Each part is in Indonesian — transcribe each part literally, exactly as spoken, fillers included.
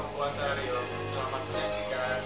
wabarakatuh. Selamat menyaksikan.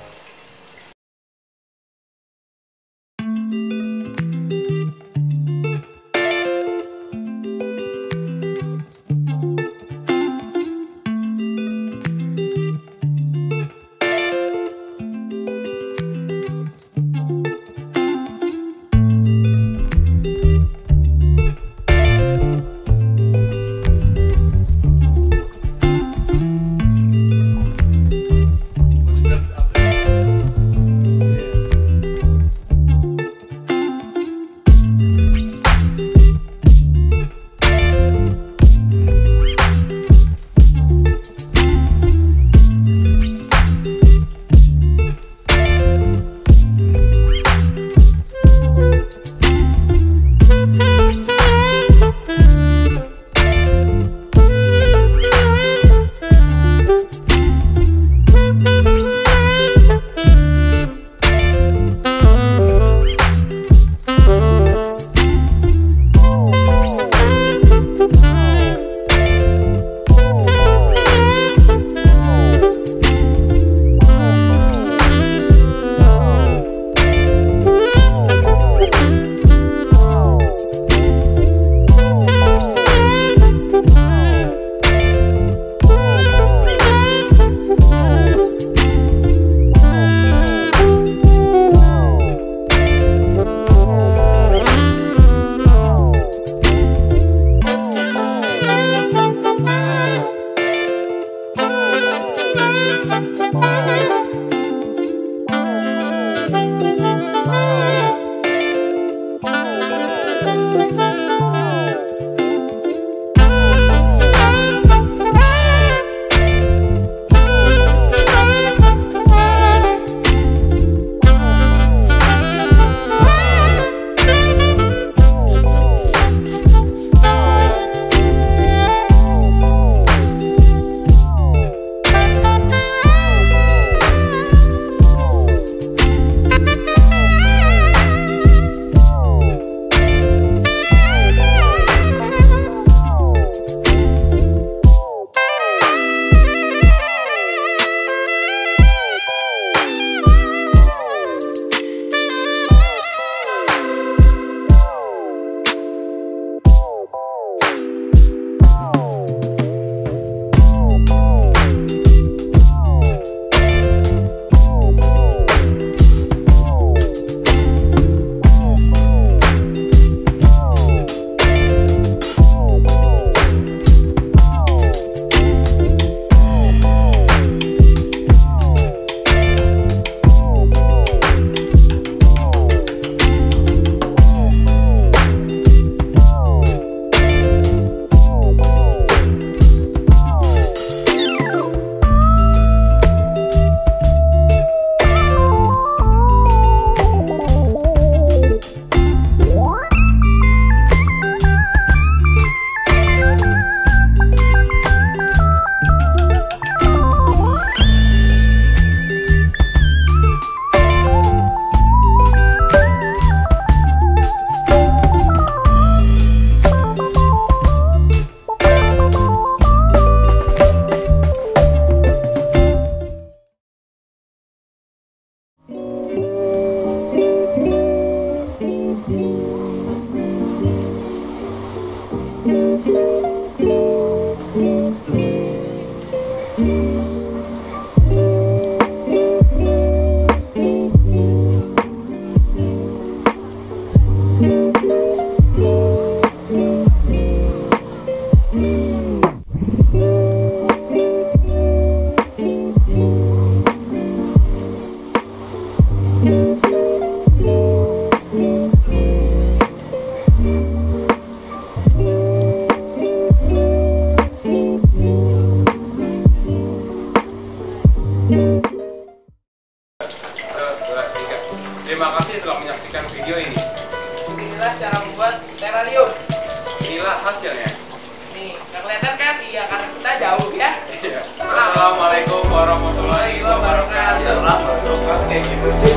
Terima kasih telah menyaksikan video ini. Inilah cara membuat terarium. Inilah hasilnya. Nih, nggak kelihatan kan? Iya, karena kita jauh ya. Iya. Assalamualaikum warahmatullahi wabarakatuh. Ya lah, kayak gitu sih.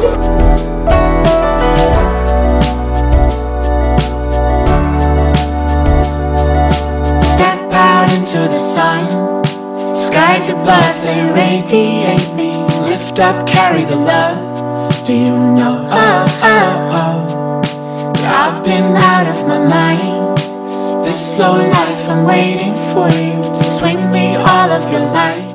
Step out into the sun, skies are above, they radiate me. Lift up, carry the love. Do you know, oh, oh, oh, that I've been out of my mind. This slow life, I'm waiting for you to swing me all of your life.